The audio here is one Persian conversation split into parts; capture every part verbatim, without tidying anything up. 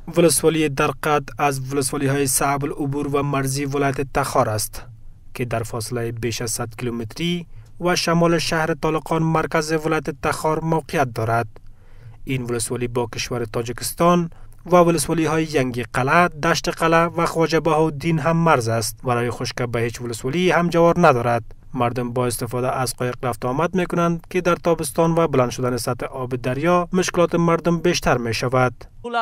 ولسوالی درقد از ولسوالی های صعب العبور و مرزی ولایت تخار است که در فاصله بیش از صد کیلومتری و شمال شهر طالقان مرکز ولایت تخار موقعیت دارد. این ولسوالی با کشور تاجیکستان و ولسوالی های ینگی قلعه، دشت قلعه و خواجه بهاءالدین هم مرز است. برای خشک به هیچ ولسوالی هم جوار ندارد. مردم با استفاده از قایق رفت آمد می کنند که در تابستان و بلند شدن سطح آب دریا مشکلات مردم بیشتر می شود.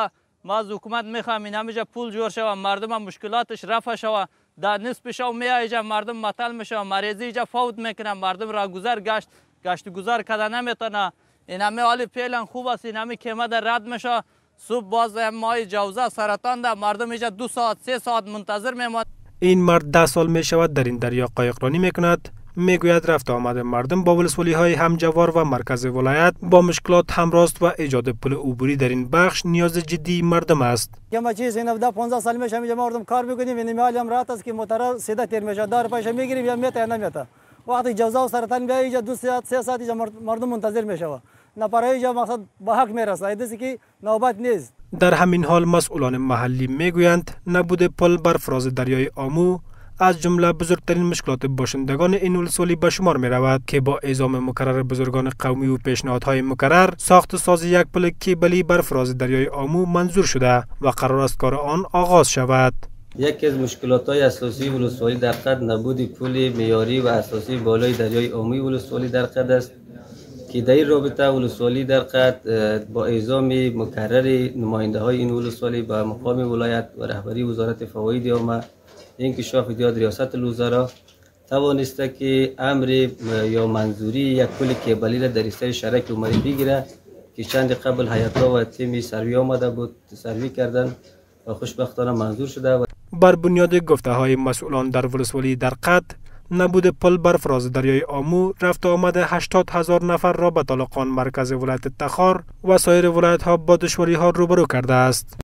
ما از حکومت میخوام این همیشه پول جور شود، مردم هم مشکلاتش رفع شود. در نصف شو می ایجا مردم مطل میشه، مریضی ایجا فوت میکنه، مردم را گذر گشت گشت گذار کده نمیتونه. این همه حالی فعلا خوب است، این همه کمه در رد میشه. صبح باز مای جوزه سرطان ده، مردم ایجا دو ساعت سه ساعت منتظر میماند. این مرد ده سال می شود در این دریا قایقرانی میکند. میگوید رفت آمد مردم با ولسوالی های همجوار و مرکز ولایت با مشکلات همراست و ایجاد پل عبوری در این بخش نیاز جدی مردم است. ما چیز این ده پانزده سال میشه اینجا مردم کار میکنیم، این حال هم راحت است که موتور سیده تیر میشه، دار پیش میگیریم یا میته یا نمیته. وقتی جوزه و سرطان بیای اینجا دو ساعت سه ساعت اینجا مردم منتظر میشه. نه برای اینجا مقصد به حق میرسه، ایدسی که نوبت نیست. در همین حال مسئولان محلی میگویند نبود پل بر فراز دریای آمو از جمله بزرگترین مشکلات باشندگان این ولسوالی به شمار می رود که با اعزام مکرر بزرگان قومی و پیشنهادهای مکرر ساخت ساز یک پل کیبلی بر فراز دریای آمو منظور شده و قرار است کار آن آغاز شود. یکی از مشکلات های اساسی ولسوالی درقد نبود پل معیاری و اساسی بالای دریای آموی ولسوالی درقد است که در این رابطه ولسوالی درقد با اعزام مکرر نماینده های این ولسوالی به مقام ولایت و رهبری وزارت فواید عامه انکشاف دیاد ریاست الوزراء توانسته که امر یا منظوری یک پل کیبلی را در استای شرک عمری بگیره که چند قبل هیئت‌ها و تیم سروی آمده بود، سروی کردن و خوشبختانه منظور شده. و بر بنیاد گفته های مسئولان در ولسوالی درقد نبود پل بر فراز دریای آمو رفت آمد هشتاد هزار نفر را به طالقان مرکز ولایت تخار و سایر ولایت ها با دشواری ها روبرو کرده است.